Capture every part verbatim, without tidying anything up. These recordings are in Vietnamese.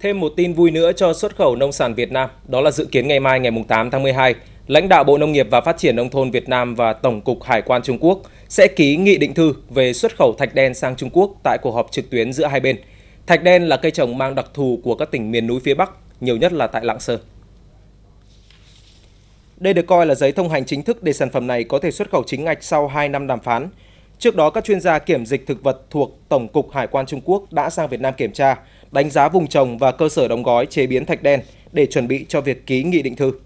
Thêm một tin vui nữa cho xuất khẩu nông sản Việt Nam, đó là dự kiến ngày mai ngày tám tháng mười hai, lãnh đạo Bộ Nông nghiệp và Phát triển Nông thôn Việt Nam và Tổng cục Hải quan Trung Quốc sẽ ký nghị định thư về xuất khẩu thạch đen sang Trung Quốc tại cuộc họp trực tuyến giữa hai bên. Thạch đen là cây trồng mang đặc thù của các tỉnh miền núi phía Bắc, nhiều nhất là tại Lạng Sơn. Đây được coi là giấy thông hành chính thức để sản phẩm này có thể xuất khẩu chính ngạch sau hai năm đàm phán. Trước đó, các chuyên gia kiểm dịch thực vật thuộc Tổng cục Hải quan Trung Quốc đã sang Việt Nam kiểm tra, đánh giá vùng trồng và cơ sở đóng gói chế biến thạch đen để chuẩn bị cho việc ký nghị định thư.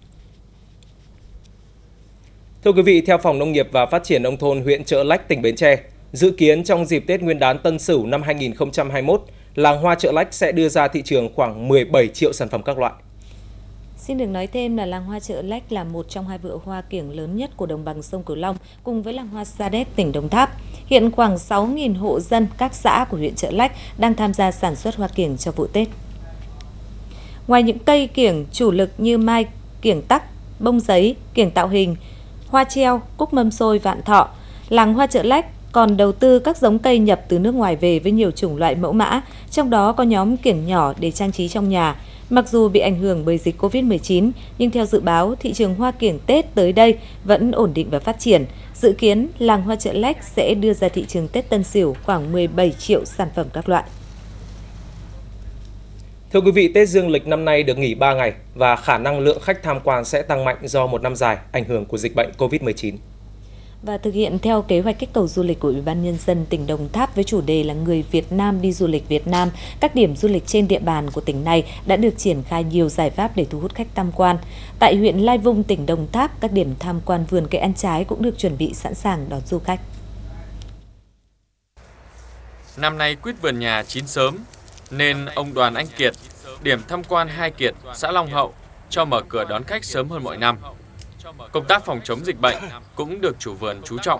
Thưa quý vị, theo Phòng Nông nghiệp và Phát triển Nông thôn huyện Chợ Lách, tỉnh Bến Tre, dự kiến trong dịp Tết Nguyên đán Tân Sửu năm hai nghìn không trăm hai mươi mốt, làng hoa Chợ Lách sẽ đưa ra thị trường khoảng mười bảy triệu sản phẩm các loại. Xin được nói thêm là làng hoa Chợ Lách là một trong hai vựa hoa kiểng lớn nhất của đồng bằng sông Cửu Long cùng với làng hoa Sa Đéc, tỉnh Đồng Tháp. Hiện khoảng sáu nghìn hộ dân các xã của huyện Chợ Lách đang tham gia sản xuất hoa kiểng cho vụ Tết. Ngoài những cây kiểng chủ lực như mai, kiểng tắc, bông giấy, kiểng tạo hình, hoa treo, cúc mâm xôi, vạn thọ, làng hoa Chợ Lách còn đầu tư các giống cây nhập từ nước ngoài về với nhiều chủng loại mẫu mã, trong đó có nhóm kiểng nhỏ để trang trí trong nhà. Mặc dù bị ảnh hưởng bởi dịch Covid mười chín, nhưng theo dự báo, thị trường hoa kiểng Tết tới đây vẫn ổn định và phát triển. Dự kiến, làng hoa Chợ Lách sẽ đưa ra thị trường Tết Tân Sửu khoảng mười bảy triệu sản phẩm các loại. Thưa quý vị, Tết Dương lịch năm nay được nghỉ ba ngày và khả năng lượng khách tham quan sẽ tăng mạnh do một năm dài ảnh hưởng của dịch bệnh Covid mười chín. Và thực hiện theo kế hoạch kích cầu du lịch của Ủy ban Nhân dân tỉnh Đồng Tháp với chủ đề là Người Việt Nam đi du lịch Việt Nam, các điểm du lịch trên địa bàn của tỉnh này đã được triển khai nhiều giải pháp để thu hút khách tham quan. Tại huyện Lai Vung, tỉnh Đồng Tháp, các điểm tham quan vườn cây ăn trái cũng được chuẩn bị sẵn sàng đón du khách. Năm nay quýt vườn nhà chín sớm, nên ông Đoàn Anh Kiệt, điểm tham quan Hai Kiệt, xã Long Hậu, cho mở cửa đón khách sớm hơn mọi năm. Công tác phòng chống dịch bệnh cũng được chủ vườn chú trọng.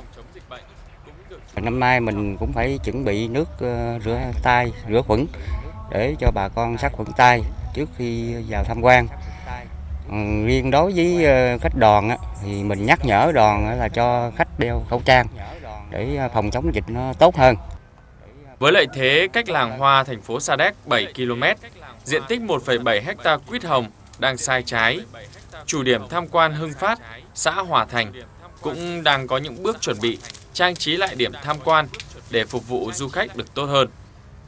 Năm nay mình cũng phải chuẩn bị nước rửa tay, rửa khuẩn để cho bà con sát khuẩn tay trước khi vào tham quan. Riêng đối với khách đoàn thì mình nhắc nhở đoàn là cho khách đeo khẩu trang để phòng chống dịch nó tốt hơn. Với lợi thế cách làng hoa thành phố Sa Đéc bảy ki lô mét, diện tích một phẩy bảy héc ta quýt hồng đang sai trái, chủ điểm tham quan Hưng Phát, xã Hòa Thành cũng đang có những bước chuẩn bị trang trí lại điểm tham quan để phục vụ du khách được tốt hơn.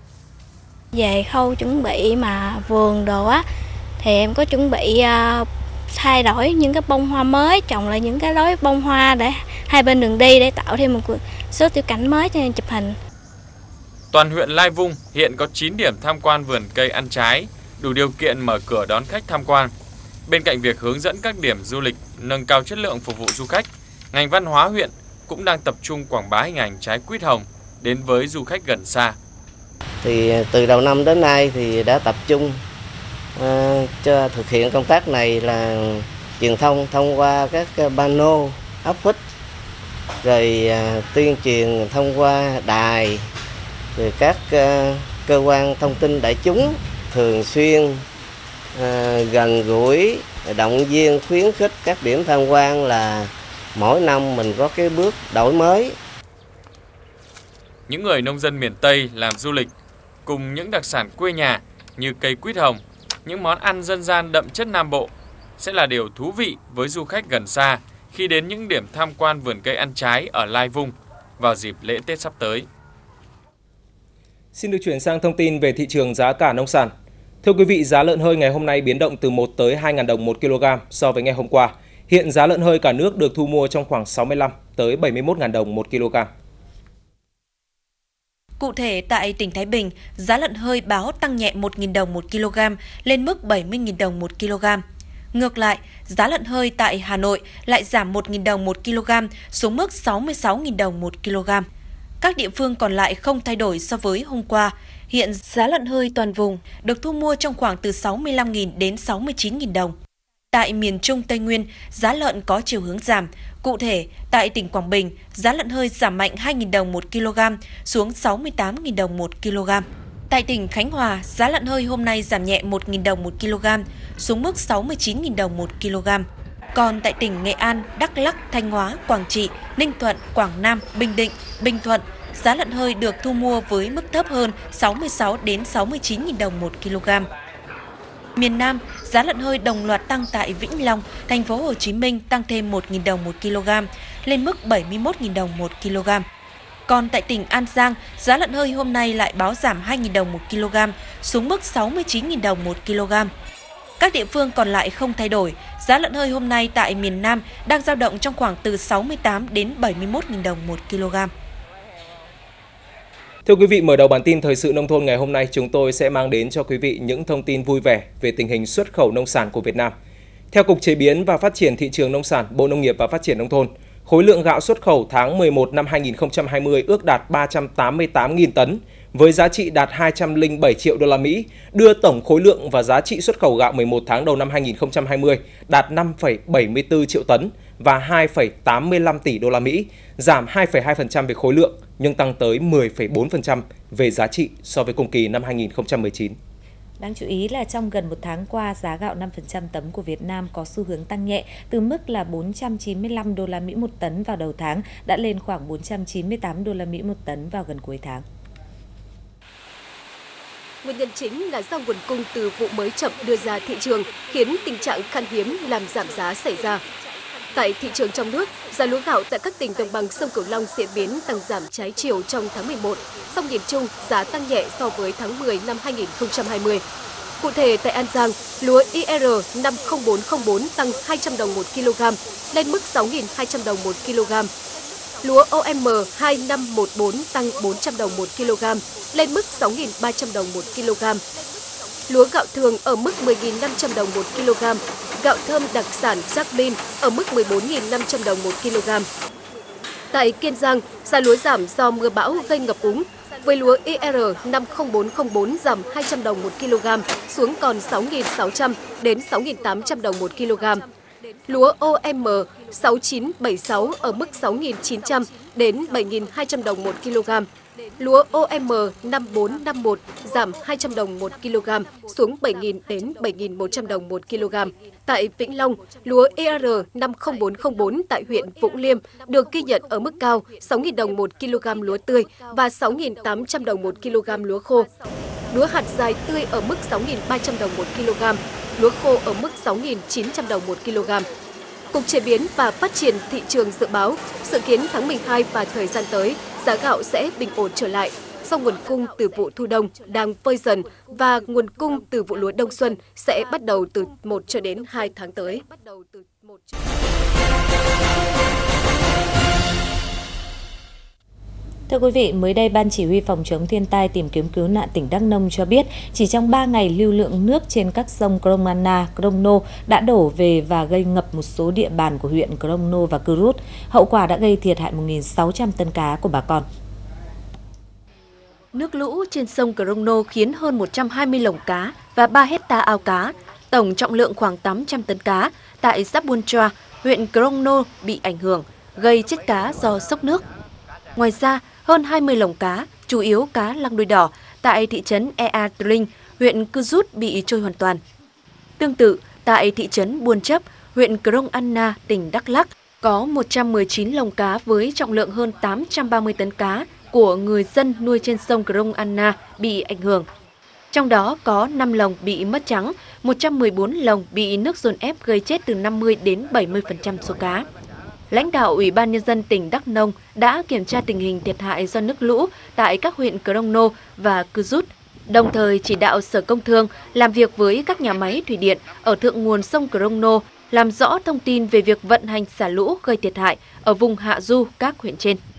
Về khâu chuẩn bị mà vườn đồ á thì em có chuẩn bị uh, thay đổi những cái bông hoa mới, trồng lại những cái lối bông hoa để hai bên đường đi để tạo thêm một số tiểu cảnh mới cho nên chụp hình. Toàn huyện Lai Vung hiện có chín điểm tham quan vườn cây ăn trái, đủ điều kiện mở cửa đón khách tham quan. Bên cạnh việc hướng dẫn các điểm du lịch nâng cao chất lượng phục vụ du khách, ngành văn hóa huyện cũng đang tập trung quảng bá hình ảnh trái quýt hồng đến với du khách gần xa. Thì từ đầu năm đến nay thì đã tập trung uh, cho thực hiện công tác này là truyền thông thông qua các pano, áp phích, rồi uh, tuyên truyền thông qua đài, rồi các uh, cơ quan thông tin đại chúng thường xuyên À, gần gũi, động viên, khuyến khích các điểm tham quan là mỗi năm mình có cái bước đổi mới. Những người nông dân miền Tây làm du lịch cùng những đặc sản quê nhà như cây quýt hồng, những món ăn dân gian đậm chất Nam Bộ sẽ là điều thú vị với du khách gần xa khi đến những điểm tham quan vườn cây ăn trái ở Lai Vung vào dịp lễ Tết sắp tới. Xin được chuyển sang thông tin về thị trường giá cả nông sản. Thưa quý vị, giá lợn hơi ngày hôm nay biến động từ một tới hai nghìn đồng một kg so với ngày hôm qua. Hiện giá lợn hơi cả nước được thu mua trong khoảng sáu mươi lăm tới bảy mươi mốt nghìn đồng một kg. Cụ thể, tại tỉnh Thái Bình, giá lợn hơi báo tăng nhẹ một nghìn đồng một kg lên mức bảy mươi nghìn đồng một kg. Ngược lại, giá lợn hơi tại Hà Nội lại giảm một nghìn đồng một kg xuống mức sáu mươi sáu nghìn đồng một kg. Các địa phương còn lại không thay đổi so với hôm qua. Hiện giá lợn hơi toàn vùng được thu mua trong khoảng từ sáu mươi lăm nghìn đến sáu mươi chín nghìn đồng. Tại miền Trung Tây Nguyên, giá lợn có chiều hướng giảm. Cụ thể, tại tỉnh Quảng Bình, giá lợn hơi giảm mạnh hai nghìn đồng một kg xuống sáu mươi tám nghìn đồng một kg. Tại tỉnh Khánh Hòa, giá lợn hơi hôm nay giảm nhẹ một nghìn đồng một kg xuống mức sáu mươi chín nghìn đồng một kg. Còn tại tỉnh Nghệ An, Đắk Lắk, Thanh Hóa, Quảng Trị, Ninh Thuận, Quảng Nam, Bình Định, Bình Thuận, giá lợn hơi được thu mua với mức thấp hơn sáu mươi sáu đến sáu mươi chín nghìn đồng một kg. Miền Nam, giá lợn hơi đồng loạt tăng tại Vĩnh Long, thành phố Hồ Chí Minh tăng thêm một nghìn đồng một kg, lên mức bảy mươi mốt nghìn đồng một kg. Còn tại tỉnh An Giang, giá lợn hơi hôm nay lại báo giảm hai nghìn đồng một kg, xuống mức sáu mươi chín nghìn đồng một kg. Các địa phương còn lại không thay đổi, giá lợn hơi hôm nay tại miền Nam đang dao động trong khoảng từ sáu mươi tám đến bảy mươi mốt nghìn đồng một kg. Thưa quý vị, mở đầu bản tin thời sự nông thôn ngày hôm nay, chúng tôi sẽ mang đến cho quý vị những thông tin vui vẻ về tình hình xuất khẩu nông sản của Việt Nam. Theo Cục Chế biến và Phát triển Thị trường Nông sản, Bộ Nông nghiệp và Phát triển Nông thôn, khối lượng gạo xuất khẩu tháng mười một năm hai nghìn không trăm hai mươi ước đạt ba trăm tám mươi tám nghìn tấn, với giá trị đạt hai trăm lẻ bảy triệu đô la Mỹ, đưa tổng khối lượng và giá trị xuất khẩu gạo mười một tháng đầu năm hai nghìn không trăm hai mươi đạt năm phẩy bảy mươi tư triệu tấn và hai phẩy tám mươi lăm tỷ đô la Mỹ, giảm hai phẩy hai phần trăm về khối lượng nhưng tăng tới mười phẩy bốn phần trăm về giá trị so với cùng kỳ năm hai nghìn không trăm mười chín. Đáng chú ý là trong gần một tháng qua, giá gạo năm phần trăm tấm của Việt Nam có xu hướng tăng nhẹ, từ mức là bốn trăm chín mươi lăm đô la Mỹ một tấn vào đầu tháng đã lên khoảng bốn trăm chín mươi tám đô la Mỹ một tấn vào gần cuối tháng. Nguyên nhân chính là do nguồn cung từ vụ mới chậm đưa ra thị trường khiến tình trạng khan hiếm làm giảm giá xảy ra. Tại thị trường trong nước, giá lúa gạo tại các tỉnh đồng bằng sông Cửu Long diễn biến tăng giảm trái chiều trong tháng mười một, song nhìn chung giá tăng nhẹ so với tháng mười năm hai nghìn không trăm hai mươi. Cụ thể tại An Giang, lúa i rờ năm không bốn không bốn tăng hai trăm đồng một kg lên mức sáu nghìn hai trăm đồng một kg. Lúa o em hai năm một bốn tăng bốn trăm đồng một kg lên mức sáu nghìn ba trăm đồng một kg. Lúa gạo thường ở mức mười nghìn năm trăm đồng một kg, gạo thơm đặc sản Jasmine ở mức mười bốn nghìn năm trăm đồng một kg. Tại Kiên Giang, giá lúa giảm do mưa bão gây ngập úng, với lúa i rờ năm không bốn không bốn giảm hai trăm đồng một kg xuống còn sáu nghìn sáu trăm đến sáu nghìn tám trăm đồng một kg. Lúa o em sáu chín bảy sáu ở mức sáu nghìn chín trăm đến bảy nghìn hai trăm đồng một kg. Lúa o em năm bốn năm một giảm hai trăm đồng một kg xuống bảy nghìn đến bảy nghìn một trăm đồng một kg. Tại Vĩnh Long, lúa i rờ năm không bốn không bốn tại huyện Vũng Liêm được ghi nhận ở mức cao sáu nghìn đồng một kg lúa tươi và sáu nghìn tám trăm đồng một kg lúa khô. Lúa hạt dài tươi ở mức sáu nghìn ba trăm đồng một kg, lúa khô ở mức sáu nghìn chín trăm đồng một kg. Cục Chế biến và Phát triển Thị trường dự báo, dự kiến tháng mười hai và thời gian tới, giá gạo sẽ bình ổn trở lại do nguồn cung từ vụ thu đông đang vơi dần và nguồn cung từ vụ lúa đông xuân sẽ bắt đầu từ một cho đến hai tháng tới. Thưa quý vị, mới đây Ban Chỉ huy Phòng chống thiên tai tìm kiếm cứu nạn tỉnh Đắk Nông cho biết chỉ trong ba ngày lưu lượng nước trên các sông Krông Anna, Krông Nô đã đổ về và gây ngập một số địa bàn của huyện Krông Nô và Cư Rút. Hậu quả đã gây thiệt hại một nghìn sáu trăm tấn cá của bà con. Nước lũ trên sông Krông Nô khiến hơn một trăm hai mươi lồng cá và ba hecta ao cá, tổng trọng lượng khoảng tám trăm tấn cá tại xã Buôn Choa, huyện Krông Nô bị ảnh hưởng, gây chết cá do xốc nước. Ngoài ra, hơn hai mươi lồng cá, chủ yếu cá lăng đuôi đỏ, tại thị trấn Ea Tring, huyện Cư Rút bị trôi hoàn toàn. Tương tự, tại thị trấn Buôn Chấp, huyện Krông Anna, tỉnh Đắk Lắk, có một trăm mười chín lồng cá với trọng lượng hơn tám trăm ba mươi tấn cá của người dân nuôi trên sông Krông Anna bị ảnh hưởng. Trong đó có năm lồng bị mất trắng, một trăm mười bốn lồng bị nước dồn ép gây chết từ năm mươi đến bảy mươi phần trăm số cá. Lãnh đạo Ủy ban Nhân dân tỉnh Đắk Nông đã kiểm tra tình hình thiệt hại do nước lũ tại các huyện Krông Nô và Cư Rút, đồng thời chỉ đạo Sở Công Thương làm việc với các nhà máy thủy điện ở thượng nguồn sông Krông Nô, làm rõ thông tin về việc vận hành xả lũ gây thiệt hại ở vùng hạ du các huyện trên.